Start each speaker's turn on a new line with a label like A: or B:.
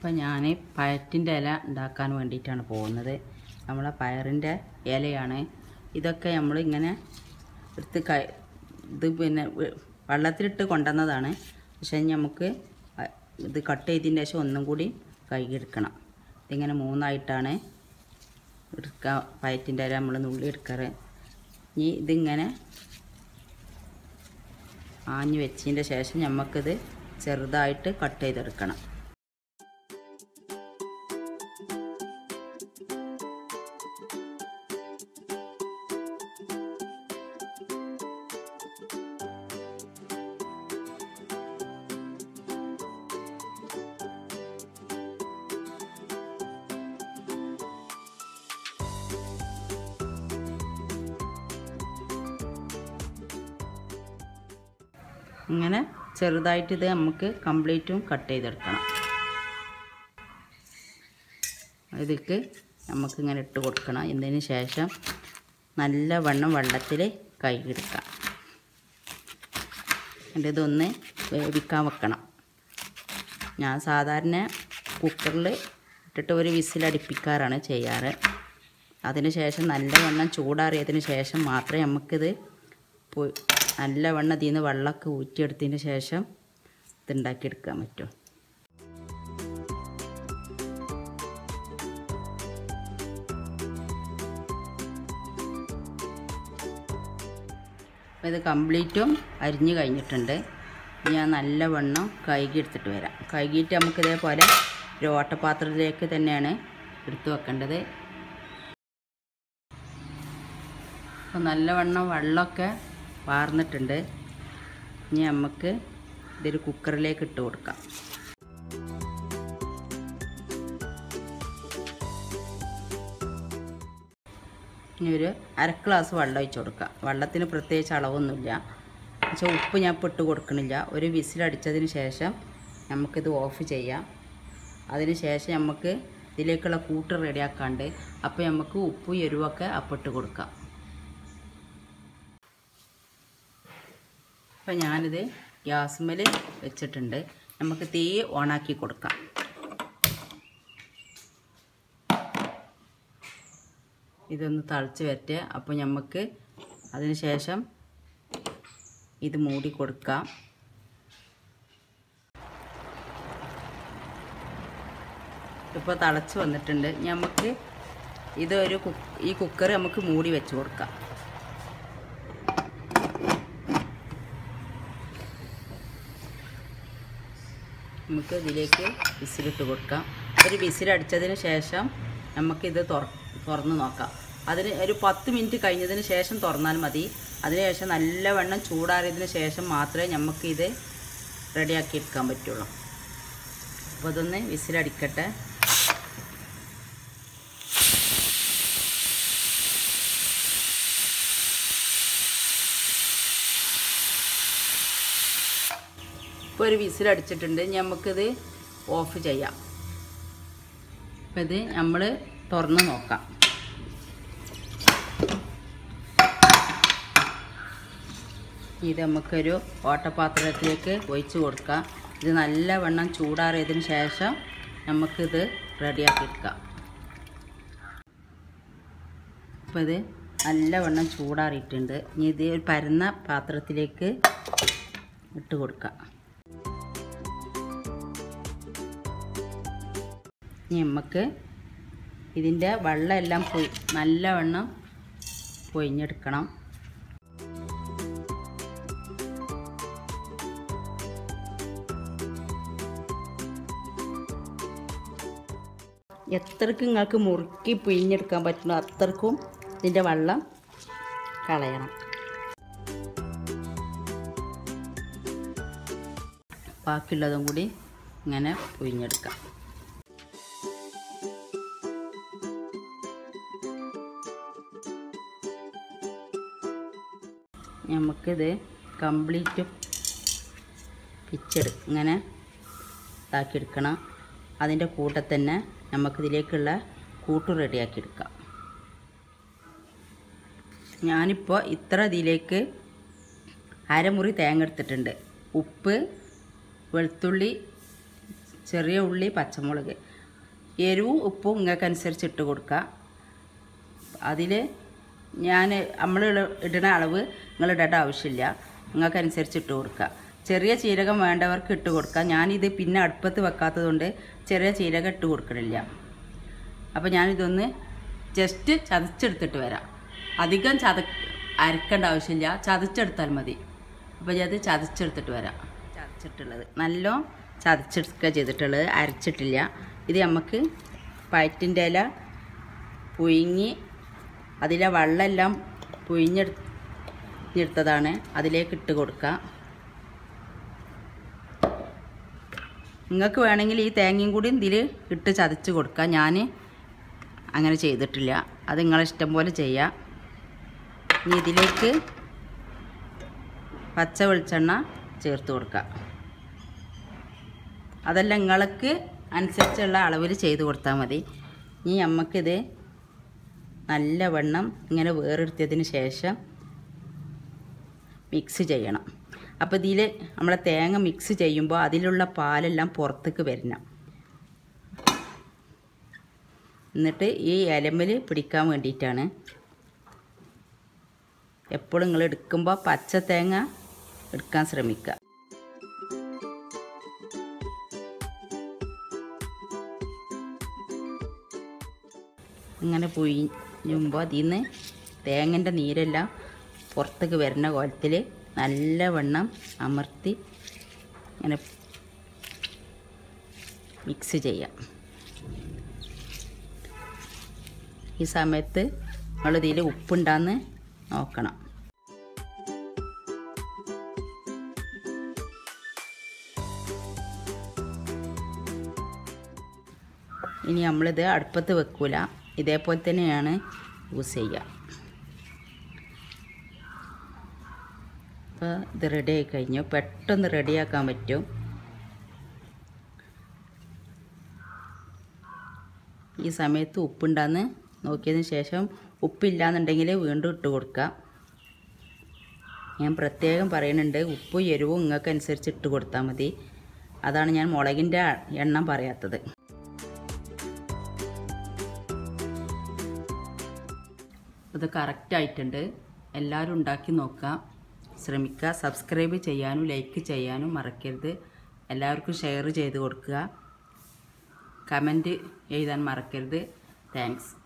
A: അപ്പോൾ ഞാൻ പഴത്തിൻ്റെ ഇല ഉണ്ടാക്കാൻ വേണ്ടിയിട്ടാണ് പോകുന്നത്. നമ്മളെ പയറിൻ്റെ ഇലയാണ് ഇതൊക്കെ. നമ്മളിങ്ങനെ എടുത്ത് ഇത് പിന്നെ വെള്ളത്തിലിട്ട് കൊണ്ടുവന്നതാണ്. പക്ഷേ നമുക്ക് ഇത് കട്ട് ചെയ്തതിന് ശേഷം ഒന്നും കൂടി കഴുകിയെടുക്കണം. ഇതിങ്ങനെ മൂന്നായിട്ടാണ് എടുക്കുക. പഴത്തിൻ്റെ ഇല നമ്മൾ നുള്ളി എടുക്കാറ്. ഇനി ഇതിങ്ങനെ ആഞ്ഞു വെച്ചതിൻ്റെ ശേഷം നമുക്കിത് ചെറുതായിട്ട് കട്ട് ചെയ്തെടുക്കണം. ഇങ്ങനെ ചെറുതായിട്ട് ഇത് നമുക്ക് കംപ്ലീറ്റും കട്ട് ചെയ്തെടുക്കണം. ഇതിക്ക് നമുക്കിങ്ങനെ ഇട്ട് കൊടുക്കണം. ഇതിന് ശേഷം നല്ലവണ്ണം വെള്ളത്തിൽ കഴുകിയെടുക്കാം. എന്നിട്ട് ഇതൊന്ന് വേവിക്കാൻ വെക്കണം. ഞാൻ സാധാരണ കുക്കറിൽ ഇട്ടിട്ട് ഒരു വിസിലടിപ്പിക്കാറാണ് ചെയ്യാറ്. അതിന് ശേഷം നല്ലവണ്ണം ചൂടാറിയതിന് ശേഷം മാത്രമേ നമുക്കിത് നല്ലവണ്ണം ഇതിൽ നിന്ന് വെള്ളമൊക്കെ ഊറ്റിയെടുത്തതിന് ശേഷം ഇതുണ്ടാക്കിയെടുക്കാൻ പറ്റും. അപ്പോൾ ഇത് കംപ്ലീറ്റും അരിഞ്ഞ് കഴിഞ്ഞിട്ടുണ്ട്. ഞാൻ നല്ലവണ്ണം കഴുകിയെടുത്തിട്ട് വരാം. കഴുകിയിട്ട് നമുക്ക് ഇതേപോലെ ഒരു ഓട്ടപാത്രത്തിലേക്ക് തന്നെയാണ് എടുത്തു വെക്കേണ്ടത്. അപ്പോൾ നല്ലവണ്ണം വെള്ളമൊക്കെ വാർന്നിട്ടുണ്ട്. ഇനി നമുക്ക് ഇതൊരു കുക്കറിലേക്ക് ഇട്ട് കൊടുക്കാം. ഇനി ഒരു അര ഗ്ലാസ് വെള്ളം ഒഴിച്ച് കൊടുക്കാം. വെള്ളത്തിന് പ്രത്യേകിച്ച് അളവൊന്നുമില്ല. പക്ഷേ ഉപ്പ് ഞാൻ ഇപ്പോൾ ഇട്ട് കൊടുക്കണില്ല. ഒരു വിസിലടിച്ചതിന് ശേഷം നമുക്കിത് ഓഫ് ചെയ്യാം. അതിന് ശേഷം നമുക്ക് ഇതിലേക്കുള്ള കൂട്ട് റെഡിയാക്കാണ്ട്. അപ്പോൾ നമുക്ക് ഉപ്പും എരിവൊക്കെ അപ്പം ഇട്ട് കൊടുക്കാം. അപ്പോൾ ഞാനിത് ഗ്യാസ്മേൽ വെച്ചിട്ടുണ്ട്. നമുക്ക് തീ ഓണാക്കി കൊടുക്കാം. ഇതൊന്ന് തിളച്ച് വരട്ടെ. അപ്പോൾ നമുക്ക് അതിന് ശേഷം ഇത് മൂടി കൊടുക്കാം. ഇപ്പോൾ തിളച്ച് വന്നിട്ടുണ്ട്. നമുക്ക് ഇതൊരു ഈ കുക്കർ നമുക്ക് മൂടി വെച്ച് കൊടുക്കാം. നമുക്ക് ഇതിലേക്ക് വിസിലിട്ട് കൊടുക്കാം. ഒരു വിസിലടിച്ചതിന് ശേഷം നമുക്കിത് തുറന്ന് നോക്കാം. അതിന് ഒരു 10 മിനിറ്റ് കഴിഞ്ഞതിന് ശേഷം തുറന്നാൽ മതി. അതിനുശേഷം നല്ലവണ്ണം ചൂടാറിയതിന് ശേഷം മാത്രമേ നമുക്കിത് റെഡിയാക്കി എടുക്കാൻ പറ്റുള്ളൂ. അപ്പോൾ അതൊന്ന് വിസിലടിക്കട്ടെ. ഇപ്പോൾ ഒരു വിസിലടിച്ചിട്ടുണ്ട്. നമുക്കിത് ഓഫ് ചെയ്യാം. അപ്പോൾ ഇത് നമ്മൾ തുറന്ന് നോക്കാം. ഇത് നമുക്കൊരു ഓട്ടപാത്രത്തിലേക്ക് ഒഴിച്ച് കൊടുക്കാം. ഇത് നല്ലവണ്ണം ചൂടാറിയതിന് ശേഷം നമുക്കിത് റെഡിയാക്കി എടുക്കാം. അപ്പോൾ ഇത് നല്ലവണ്ണം ചൂടാറിയിട്ടുണ്ട്. ഇനി ഇത് ഒരു പരന്ന പാത്രത്തിലേക്ക് ഇട്ട് കൊടുക്കാം. ഇനി നമുക്ക് ഇതിൻ്റെ വെള്ളമെല്ലാം നല്ലവണ്ണം പൊയിഞ്ഞെടുക്കണം. എത്രയ്ക്ക് നിങ്ങൾക്ക് മുറുക്കി പിഴിഞ്ഞെടുക്കാൻ പറ്റുന്നോ അത്രക്കും ഇതിൻ്റെ വെള്ളം കളയണം. ബാക്കിയുള്ളതും കൂടി ഇങ്ങനെ പിഴിഞ്ഞെടുക്കാം. നമുക്കിത് കംപ്ലീറ്റ് ഇങ്ങനെ ഇതാക്കിയെടുക്കണം. അതിൻ്റെ കൂടെ തന്നെ നമുക്കിതിലേക്കുള്ള കൂട്ട് റെഡിയാക്കി എടുക്കാം. ഞാനിപ്പോൾ ഇത്ര ഇതിലേക്ക് അരമുറി തേങ്ങ എടുത്തിട്ടുണ്ട്. ഉപ്പ്, വെളുത്തുള്ളി ചെറിയ ഉള്ളി, പച്ചമുളക്. എരിവും ഉപ്പും നിങ്ങൾക്കനുസരിച്ച് ഇട്ട് കൊടുക്കുക. അതിൽ നമ്മൾ ഇടുന്ന അളവ് നിങ്ങൾ ഇടേണ്ട ആവശ്യമില്ല, നിങ്ങൾക്കനുസരിച്ച് ഇട്ട് കൊടുക്കുക. ചെറിയ ജീരകം വേണ്ടവർക്ക് ഇട്ട് കൊടുക്കുക. ഞാനിത് പിന്നെ അടുപ്പത്ത് വെക്കാത്തതുകൊണ്ട് ചെറിയ ജീരകം ഇട്ട് കൊടുക്കണില്ല. അപ്പോൾ ഞാനിതൊന്ന് ജസ്റ്റ് ചതച്ചെടുത്തിട്ട് വരാം. അധികം അരക്കേണ്ട ആവശ്യമില്ല, ചതച്ചെടുത്താൽ മതി. അപ്പോൾ ഞാൻ അത് ചതച്ചെടുത്തിട്ട് വരാം. ചതച്ചിട്ടുള്ളത് നല്ല ചതച്ചെടുക്കുക ചെയ്തിട്ടുള്ളത്, അരച്ചിട്ടില്ല. ഇത് നമുക്ക് പയറ്റിൻ്റെ ഇല പുഴുങ്ങി അതിലെ വെള്ളമെല്ലാം പുഴിഞ്ഞെടുത്തതാണ്, അതിലേക്ക് ഇട്ട് കൊടുക്കുക. നിങ്ങൾക്ക് വേണമെങ്കിൽ ഈ തേങ്ങയും കൂടി ഇതിൽ ഇട്ട് ചതച്ച് കൊടുക്കുക. ഞാൻ അങ്ങനെ ചെയ്തിട്ടില്ല, അത് നിങ്ങളെ ഇഷ്ടം പോലെ ചെയ്യാം. ഇനി ഇതിലേക്ക് പച്ച വെളിച്ചെണ്ണ ചേർത്ത് കൊടുക്കുക. അതെല്ലാം നിങ്ങൾക്ക് അനുസരിച്ചുള്ള അളവിൽ ചെയ്ത് കൊടുത്താൽ മതി. ഇനി നമുക്കിത് നല്ലവണ്ണം ഇങ്ങനെ വേറെടുത്തതിന് ശേഷം മിക്സ് ചെയ്യണം. അപ്പോൾ ഇതിൽ നമ്മളെ തേങ്ങ മിക്സ് ചെയ്യുമ്പോൾ അതിലുള്ള പാലെല്ലാം പുറത്തേക്ക് വരണം. എന്നിട്ട് ഈ ഇലമ്മൽ പിടിക്കാൻ വേണ്ടിയിട്ടാണ്. എപ്പോഴും നിങ്ങൾ എടുക്കുമ്പോൾ പച്ച തേങ്ങ എടുക്കാൻ ശ്രമിക്കുക. ഇങ്ങനെ പുഴിയുമ്പോൾ അതിൽ നിന്ന് തേങ്ങൻ്റെ നീരെല്ലാം പുറത്തേക്ക് വരുന്ന കോലത്തിൽ നല്ലവണ്ണം അമർത്തി ഇങ്ങനെ മിക്സ് ചെയ്യാം. ഈ സമയത്ത് നമ്മളിതിൽ ഉപ്പുണ്ടാന്ന് നോക്കണം. ഇനി നമ്മളിത് അടുപ്പത്ത് വെക്കൂല, ഇതേപോലെ തന്നെയാണ് യൂസ് ചെയ്യുക. അപ്പോൾ ഇത് റെഡി ആയി കഴിഞ്ഞു. പെട്ടെന്ന് റെഡിയാക്കാൻ പറ്റും. ഈ സമയത്ത് ഉപ്പുണ്ടാന്ന് നോക്കിയതിന് ശേഷം ഉപ്പില്ലാന്നുണ്ടെങ്കിൽ വീണ്ടും ഇട്ട് കൊടുക്കുക. ഞാൻ പ്രത്യേകം പറയുന്നുണ്ട്, ഉപ്പും എരിവും നിങ്ങൾക്കനുസരിച്ച് ഇട്ട് കൊടുത്താൽ മതി. അതാണ് ഞാൻ മുളകിൻ്റെ എണ്ണം പറയാത്തത്. ഇത് കറക്റ്റായിട്ടുണ്ട്. എല്ലാവരും ഉണ്ടാക്കി നോക്കുക, ശ്രമിക്കുക. സബ്സ്ക്രൈബ് ചെയ്യാനും ലൈക്ക് ചെയ്യാനും മറക്കരുത്. എല്ലാവർക്കും ഷെയർ ചെയ്ത് കൊടുക്കുക. കമൻറ്റ് എഴുതാൻ മറക്കരുത്. താങ്ക്സ്.